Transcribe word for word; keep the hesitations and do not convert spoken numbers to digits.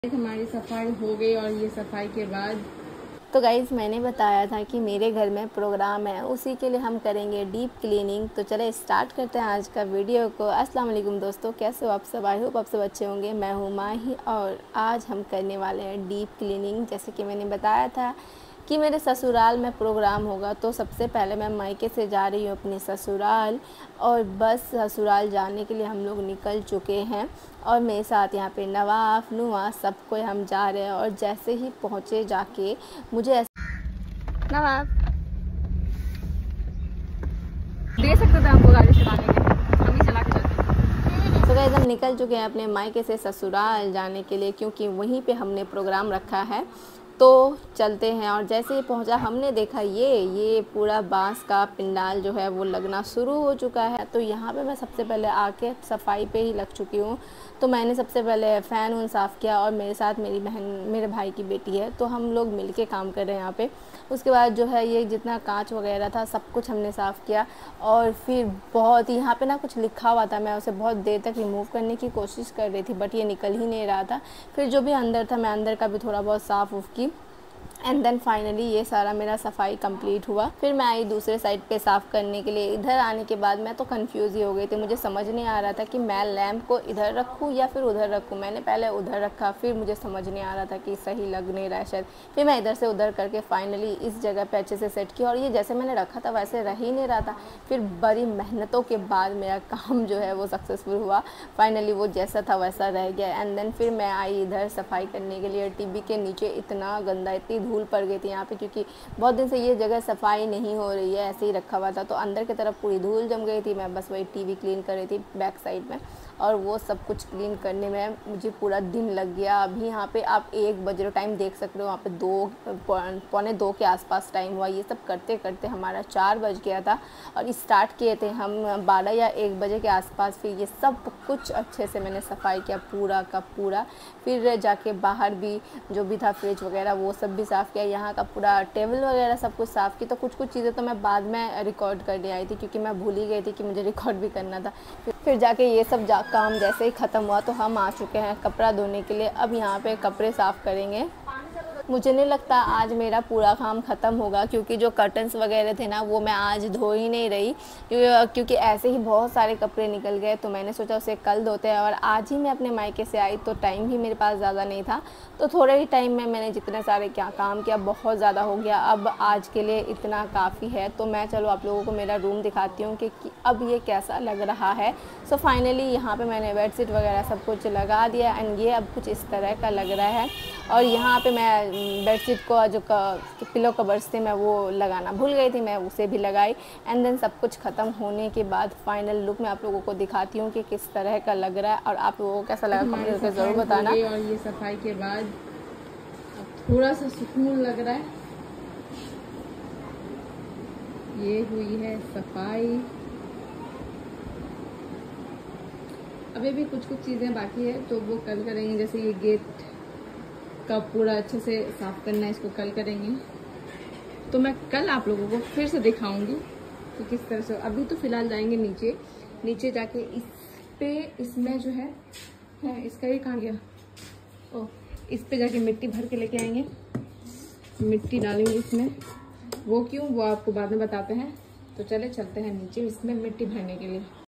हमारी सफाई हो गई और ये सफाई के बाद तो गाइज़ मैंने बताया था कि मेरे घर में प्रोग्राम है, उसी के लिए हम करेंगे डीप क्लीनिंग। तो चले स्टार्ट करते हैं आज का वीडियो को। अस्सलाम वालेकुम दोस्तों, कैसे हो आप सब? आई होप आप सब अच्छे होंगे। मैं हूँ माही और आज हम करने वाले हैं डीप क्लीनिंग। जैसे कि मैंने बताया था कि मेरे ससुराल में प्रोग्राम होगा, तो सबसे पहले मैं मायके से जा रही हूँ अपने ससुराल और बस ससुराल जाने के लिए हम लोग निकल चुके हैं और मेरे साथ यहाँ पे नवाफ नुआ सब कोई हम जा रहे हैं। और जैसे ही पहुँचे जाके मुझे ऐसा नवाफ दे सकते थे हमको गाड़ी चलाने के, हम ही चला के चलते। तो गाइस हम निकल चुके हैं अपने मायके से ससुराल जाने के लिए, क्योंकि वहीं पे हमने प्रोग्राम रखा है। तो चलते हैं और जैसे ही पहुंचा हमने देखा ये ये पूरा बांस का पिंडाल जो है वो लगना शुरू हो चुका है। तो यहाँ पे मैं सबसे पहले आके सफाई पे ही लग चुकी हूँ। तो मैंने सबसे पहले फ़ैन उन साफ़ किया और मेरे साथ मेरी बहन मेरे भाई की बेटी है, तो हम लोग मिल के काम कर रहे हैं यहाँ पे। उसके बाद जो है ये जितना कांच वगैरह था सब कुछ हमने साफ़ किया और फिर बहुत यहाँ पे ना कुछ लिखा हुआ था, मैं उसे बहुत देर तक रिमूव करने की कोशिश कर रही थी बट ये निकल ही नहीं रहा था। फिर जो भी अंदर था मैं अंदर का भी थोड़ा बहुत साफ़ उफ की एंड देन फाइनली ये सारा मेरा सफाई कंप्लीट हुआ। फिर मैं आई दूसरे साइड पे साफ़ करने के लिए। इधर आने के बाद मैं तो कंफ्यूज ही हो गई थी, मुझे समझ नहीं आ रहा था कि मैं लैंप को इधर रखूँ या फिर उधर रखूँ। मैंने पहले उधर रखा, फिर मुझे समझ नहीं आ रहा था कि सही लग नहीं रहा है शायद। फिर मैं इधर से उधर करके फाइनली इस जगह पर अच्छे से सेट किया और ये जैसे मैंने रखा था वैसे रह ही नहीं रहा था। फिर बड़ी मेहनतों के बाद मेरा काम जो है वो सक्सेसफुल हुआ। फाइनली वो जैसा था वैसा रह गया। एंड देन फिर मैं आई इधर सफाई करने के लिए। टीवी के नीचे इतना गंदा, इतनी धूल पड़ गई थी यहाँ पे, क्योंकि बहुत दिन से ये जगह सफाई नहीं हो रही है, ऐसे ही रखा हुआ था। तो अंदर की तरफ पूरी धूल जम गई थी। मैं बस वही टीवी क्लीन कर रही थी बैक साइड में और वो सब कुछ क्लीन करने में मुझे पूरा दिन लग गया। अभी यहाँ पे आप एक बजे टाइम देख सकते हो, वहाँ पे दो पौने दो के आसपास टाइम हुआ। ये सब करते करते हमारा चार बज गया था और स्टार्ट किए थे हम बारह या एक बजे के आसपास। फिर ये सब कुछ अच्छे से मैंने सफाई किया पूरा का पूरा। फिर जाके बाहर भी जो भी था फ्रिज वगैरह वो सब भी साफ़ किया। यहाँ का पूरा टेबल वगैरह सब कुछ साफ़ की। तो कुछ कुछ चीज़ें तो मैं बाद में रिकॉर्ड करने आई थी, क्योंकि मैं भूल ही गई थी कि मुझे रिकॉर्ड भी करना था। फिर जाके ये सब जा काम जैसे ही ख़त्म हुआ तो हम आ चुके हैं कपड़ा धोने के लिए। अब यहाँ पे कपड़े साफ़ करेंगे। मुझे नहीं लगता आज मेरा पूरा काम ख़त्म होगा, क्योंकि जो कर्टन्स वगैरह थे ना वो मैं आज धो ही नहीं रही, क्योंकि ऐसे ही बहुत सारे कपड़े निकल गए। तो मैंने सोचा उसे कल धोते हैं। और आज ही मैं अपने मायके से आई तो टाइम भी मेरे पास ज़्यादा नहीं था, तो थोड़े ही टाइम में मैंने जितने सारे क्या काम किया बहुत ज़्यादा हो गया। अब आज के लिए इतना काफ़ी है। तो मैं चलो आप लोगों को मेरा रूम दिखाती हूँ कि, कि अब ये कैसा लग रहा है। सो फाइनली यहाँ पे मैंने बेडशीट वगैरह सब कुछ लगा दिया एंड ये अब कुछ इस तरह का लग रहा है। और यहाँ पे मैं बेडशीट को जो पिलो कवर्स थे मैं वो लगाना भूल गई थी, मैं उसे भी लगाई। एंड देन सब कुछ ख़त्म होने के बाद फाइनल लुक मैं आप लोगों को दिखाती हूँ कि किस तरह का लग रहा है और आप लोगों को कैसा लगा कमेंट करके ज़रूर बताना। और ये सफाई के बाद अब थोड़ा सा सुकून लग रहा है। ये हुई है सफाई। अभी भी कुछ कुछ चीज़ें बाकी है तो वो कल करेंगे। जैसे ये गेट का पूरा अच्छे से साफ करना है, इसको कल करेंगे। तो मैं कल आप लोगों को फिर से दिखाऊंगी कि किस तरह से। अभी तो फिलहाल जाएंगे नीचे। नीचे जाके इस पे इसमें जो है, है इसका ये कहाँ गया, ओ इस पे जाके मिट्टी भर के लेके आएंगे। मिट्टी डालेंगे इसमें, वो क्यों वो आपको बाद में बताते हैं। तो चले चलते हैं नीचे इसमें मिट्टी भरने के लिए।